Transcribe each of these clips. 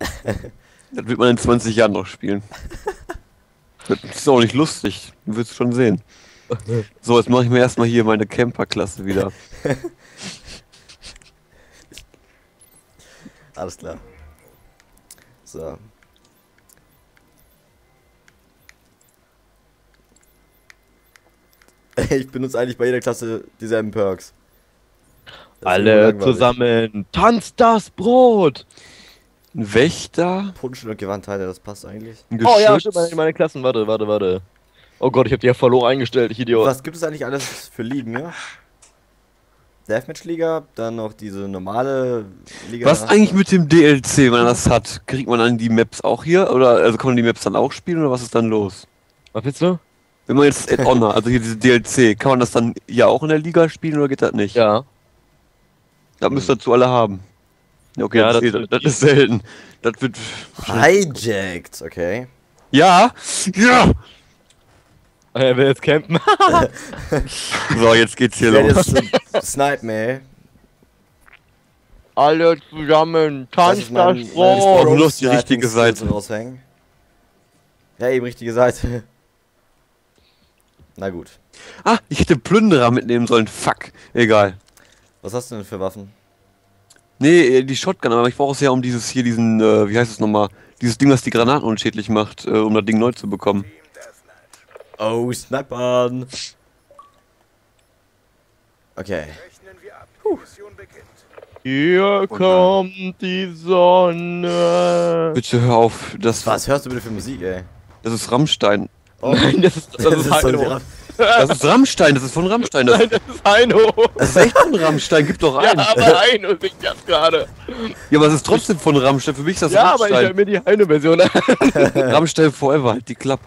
Das wird man in 20 Jahren noch spielen. Das ist auch nicht lustig. Du wirst schon sehen. So, jetzt mache ich mir erstmal hier meine Camper-Klasse wieder. Alles klar. So. Ich benutze eigentlich bei jeder Klasse dieselben Perks. Das ist Alle langweilig. zusammen. Tanzt das Brot! Ein Wächter, Punschen und Gewandteile, das passt eigentlich. ein Oh ja, Geschütz. stimmt, meine Klassen. Warte. Oh Gott, ich hab die ja verloren eingestellt, ich Idiot. Was gibt es eigentlich alles für Ligen, ja? Deathmatch-Liga, dann noch diese normale Liga. Was eigentlich mit dem DLC, wenn man das hat? Kriegt man dann die Maps auch hier? Oder also kann man die Maps dann auch spielen oder was ist dann los? Was willst du? Wenn man jetzt Add-on hat, also hier diese DLC, kann man das dann ja auch in der Liga spielen oder geht das nicht? Ja. Das müsst ihr dazu alle haben. Ja, okay, Ja, das ist selten. Das wird. Hijacked, okay. Ja! Ja! Er will jetzt campen. So, jetzt geht's hier Ich werde los. jetzt snipen, ey. Alle zusammen. Das ist Tanzt mein, das meine Brot! nur noch die richtige Sniping-Skills Seite. raushängen. Ja, eben richtige Seite. Na gut. Ah, ich hätte Plünderer mitnehmen sollen. Fuck. Egal. Was hast du denn für Waffen? Nee, die Shotgun, aber ich brauche es ja um dieses hier, diesen, wie heißt es nochmal? Dieses Ding, das die Granaten unschädlich macht, um das Ding neu zu bekommen. Oh, Snipern! Okay. Hier kommt die Sonne. Bitte hör auf, Was hörst du bitte für Musik, ey? das ist Rammstein. Oh, Nein, das ist so Heino. die Das ist Rammstein, das ist von Rammstein. Das, Nein, das ist Heino. das ist echt von Rammstein, gib doch Ja, ein. aber Heino singt das gerade. Ja, aber es ist trotzdem von Rammstein, für mich ist das Ja, aber ich höre Rammstein. mir die Heino-Version an. Rammstein forever, halt die Klappe.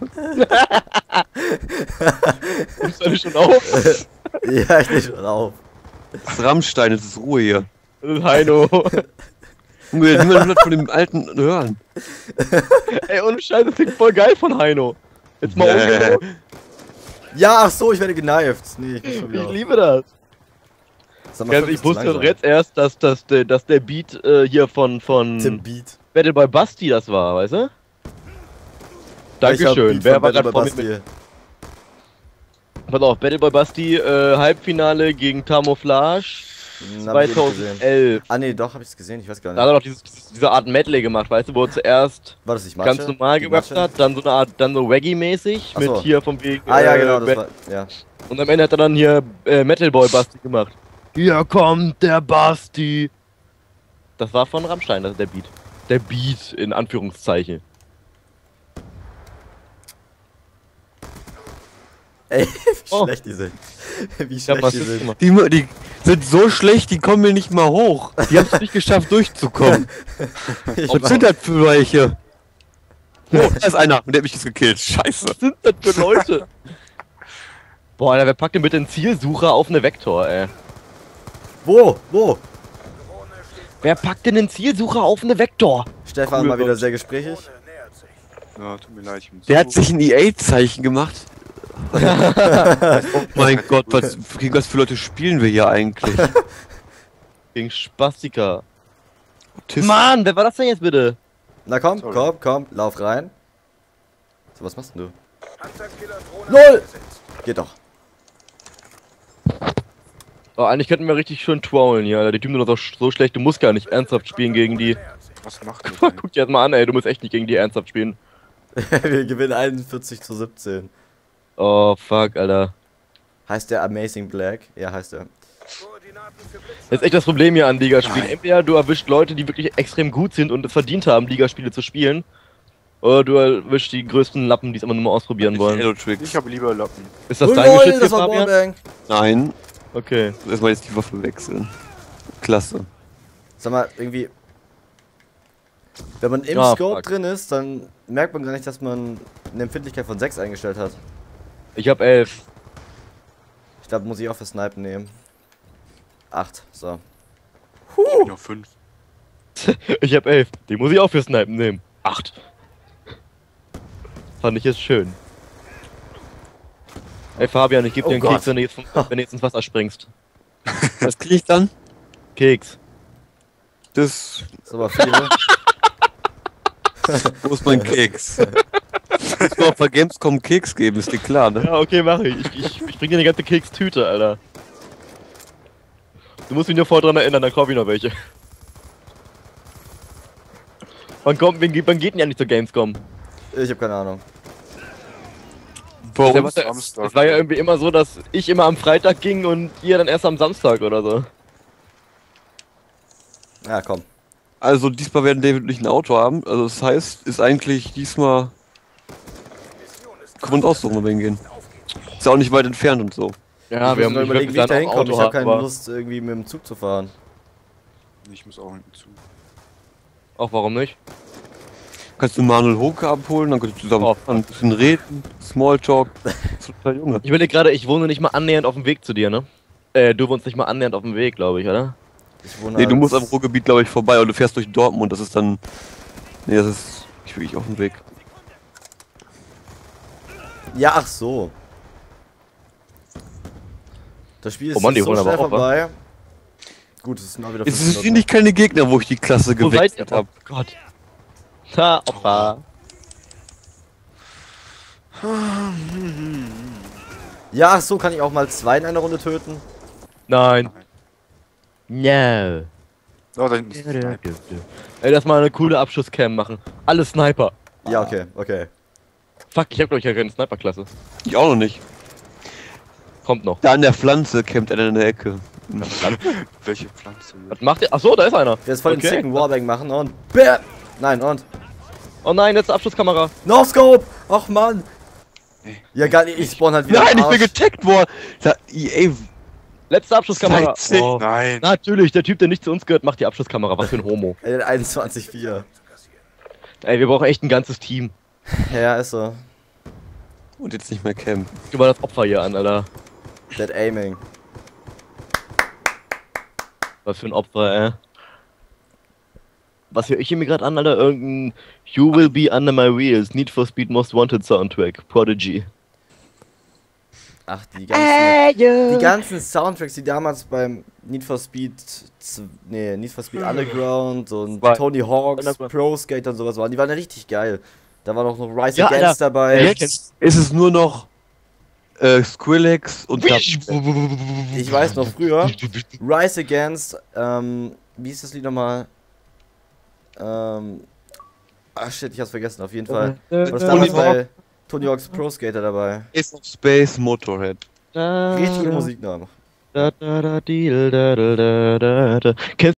Nimmst du schon auf? Ja, ich nehme schon auf. Das ist Rammstein, es ist Ruhe hier. Das ist Heino. Junge, niemand will das von dem Alten hören. Ey, ohne Scheiß, das klingt voll geil von Heino. Jetzt mal ungelogen. Ja, ach so, ich werde geneift. Nee, ich muss schon wieder Ich auf. liebe das. Sag mal, Also fünf ich ist wusste langsam. doch jetzt erst, dass der Beat hier von Tim Beat. Battle by Basti das war, weißt du? Dankeschön. Wer war gerade vor mir mit? Pass auf, Battle by Basti, Halbfinale gegen Camouflage Hab ich eben gesehen. 2011. Ah nee, doch, hab ich's gesehen, ich weiß gar Da hat er nicht. doch diese Art Medley gemacht, weißt du, wo er zuerst War das nicht Matsche? ganz normal Die gerappt Matsche? hat, dann so eine Art, dann so Reggae-mäßig Ach mit so. hier vom Weg. Ah ja, genau, das war, ja. Und am Ende hat er dann hier Metal Boy Basti gemacht. Hier kommt der Basti. Das war von Rammstein, das ist der Beat. Der Beat, in Anführungszeichen. Ey, wie Oh. schlecht die sind. Wie Ich hab schlecht was die sind. gemacht. Die sind so schlecht, die kommen mir nicht mal hoch. Die haben es nicht geschafft, durchzukommen. Ich Was sind das für welche? Oh, da ist einer und der hat mich jetzt gekillt. Scheiße. Was sind das für Leute? Boah, Alter, wer packt denn bitte einen Zielsucher auf eine Vektor, ey? Wo? Wo? Wer packt denn einen Zielsucher auf eine Vektor? Stefan Cool, mal wieder Gott. sehr gesprächig. Ja, tut mir leid, ich bin Der hat sich ein EA-Zeichen gemacht. Oh mein Gott, gegen was für Leute spielen wir hier eigentlich? Gegen Spastika. Autisten. Mann, wer war das denn jetzt bitte? Na komm, Sorry. komm, lauf rein. So, was machst denn du? LOL! Geht doch. Oh, eigentlich könnten wir richtig schön trollen hier, Alter. Die Typen sind doch so schlecht, du musst gar nicht ernsthaft spielen gegen die. Was macht ihr denn? Guck dir das mal an, ey, du musst echt nicht gegen die ernsthaft spielen. Wir gewinnen 41:17. Oh, fuck, Alter. Heißt der Amazing Black? Ja, heißt er. Das ist echt das Problem hier an Ligaspielen. Entweder du erwischt Leute, die wirklich extrem gut sind und es verdient haben, Ligaspiele zu spielen. Oder du erwischst die größten Lappen, die es immer nur mal ausprobieren wollen. Hello Tricks. Ich habe lieber Lappen. Ist das Oh dein lol, Geschütz, das war Fabian? Wallbang. Nein, Okay. erstmal jetzt die Waffe wechseln. Klasse. Sag mal, irgendwie. Wenn man im Ah, Scope fuck. drin ist, dann merkt man gar nicht, dass man eine Empfindlichkeit von 6 eingestellt hat. Ich hab 11. Ich glaube, muss ich auch für Snipen nehmen. 8, so. Ich bin auf 5. Ich hab 11. Die muss ich auch für Snipen nehmen. 8. Fand ich jetzt schön. Ey Fabian, ich geb Oh dir einen Gott. Keks, wenn du jetzt ins Wasser springst. Was krieg ich dann? Keks. Das. Ist aber viel, ne? Wo ist mein Keks? Muss mal auf der Gamescom Keks geben, ist dir klar, ne? Ja, okay, mach ich. Ich bring dir eine ganze Kekstüte, Alter. Du musst mich nur vorher dran erinnern, dann kauf ich noch welche. Wann geht denn ja nicht zur Gamescom? Ich hab keine Ahnung. Bei Ja, uns Samstag. es war ja irgendwie immer so, dass ich immer am Freitag ging und ihr dann erst am Samstag oder so. Ja, komm. Also diesmal werden David und ich ein Auto haben. Also das heißt, ist eigentlich diesmal... Können wir uns aussuchen, wo wir hingehen. Ist ja auch nicht weit entfernt und so. Ja, Ich muss mir überlegen, wie ich da hinkomme. Ich hab keine aber Lust, irgendwie mit dem Zug zu fahren. Ich muss auch hinten zu. auch warum nicht? Kannst du Manuel Hoke abholen, dann könnt ihr zusammen fahren, ein bisschen reden, Smalltalk. Das ist total Junge. Ich überlege gerade, ich wohne nicht mal annähernd auf dem Weg zu dir, ne? Du wohnst nicht mal annähernd auf dem Weg, glaube ich, oder? Ich wohne Nee, du halt- musst am Ruhrgebiet, glaube ich, vorbei und du fährst durch Dortmund, das ist dann... Nee, das ist nicht wirklich auf dem Weg. Ja, ach so. Das Spiel ist Oh Mann, die so holen aber schnell auch, vorbei. Gut, es sind auch wieder Es 5 sind finde ich keine Gegner, wo ich die Klasse Wo seid ihr? gewechselt habe. Oh Gott. Ha, Opfer. Ja, ach so, kann ich auch mal 2 in einer Runde töten? Nein. No. Oh, da hinten ist ein Sniper. Ey, lass mal eine coole Abschusscam machen. Alle Sniper. Ja, okay, okay. Fuck, ich hab glaube ich ja keine Sniper-Klasse. Ich auch noch nicht. Kommt noch. Da an der Pflanze campt einer in der Ecke. Welche Pflanze? Was macht ihr? Achso, da ist einer. Der ist voll den Okay. sicken Warbang machen und... Bäm! Nein, und... Oh nein, letzte Abschusskamera. No Scope! Och Mann! Ja, gar nicht, ich spawn halt wieder Nein, am ich bin Arsch. getaggt worden! EA, Letzte Abschusskamera. Seid Oh. Nein. Natürlich, der Typ, der nicht zu uns gehört, macht die Abschusskamera. Was für ein Homo. 21,4. Ey, wir brauchen echt ein ganzes Team. Ja, ist so. und jetzt nicht mehr campen. Guck mal das Opfer hier an, Alter. Dead Aiming. Was für ein Opfer, ey. Was höre ich hier mir gerade an, Alter? Irgendein You Will Be Under My Wheels, Need for Speed Most Wanted Soundtrack, Prodigy. Ach, die ganzen Soundtracks, die damals beim Need for Speed Underground und Zwei. Tony Hawk's Underground. Pro Skater und sowas waren, die waren ja richtig geil. Da war noch Rise Ja, Against Alter. dabei. Ja, Jetzt ist es nur noch Skrillex und Ich weiß noch früher, Rise Against, wie hieß das Lied nochmal? Ach shit, ich hab's vergessen, auf jeden Fall. Was damals bei Tony Hawk's Pro Skater dabei. Ace of Space Motorhead. Richtige Musikname. Kennst